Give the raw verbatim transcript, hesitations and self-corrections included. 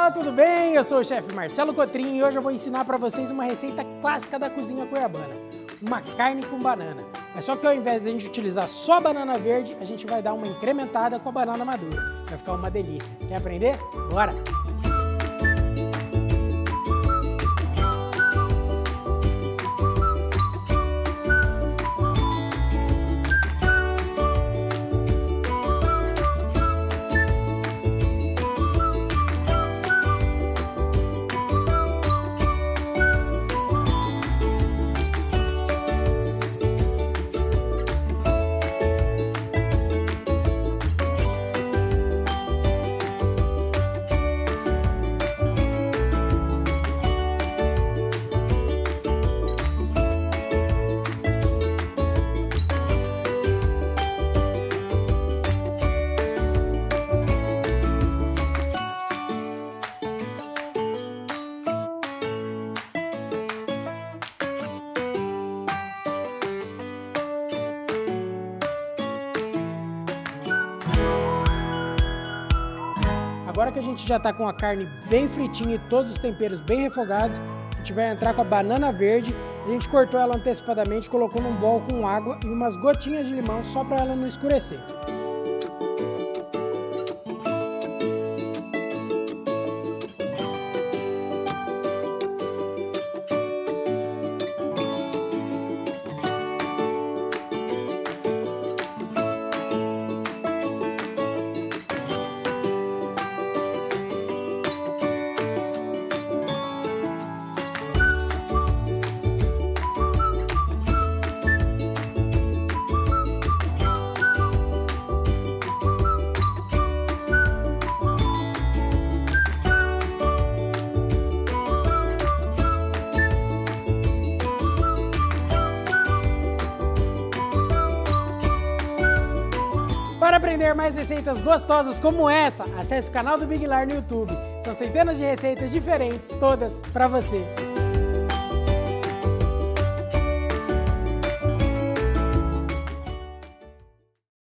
Olá, tudo bem? Eu sou o chefe Marcelo Cotrim e hoje eu vou ensinar para vocês uma receita clássica da cozinha cuiabana, uma carne com banana. Mas só que ao invés de a gente utilizar só a banana verde, a gente vai dar uma incrementada com a banana madura. Vai ficar uma delícia. Quer aprender? Bora! Agora que a gente já está com a carne bem fritinha e todos os temperos bem refogados, a gente vai entrar com a banana verde. A gente cortou ela antecipadamente, colocou num bowl com água e umas gotinhas de limão só para ela não escurecer. Para aprender mais receitas gostosas como essa, acesse o canal do Big Lar no YouTube. São centenas de receitas diferentes, todas para você.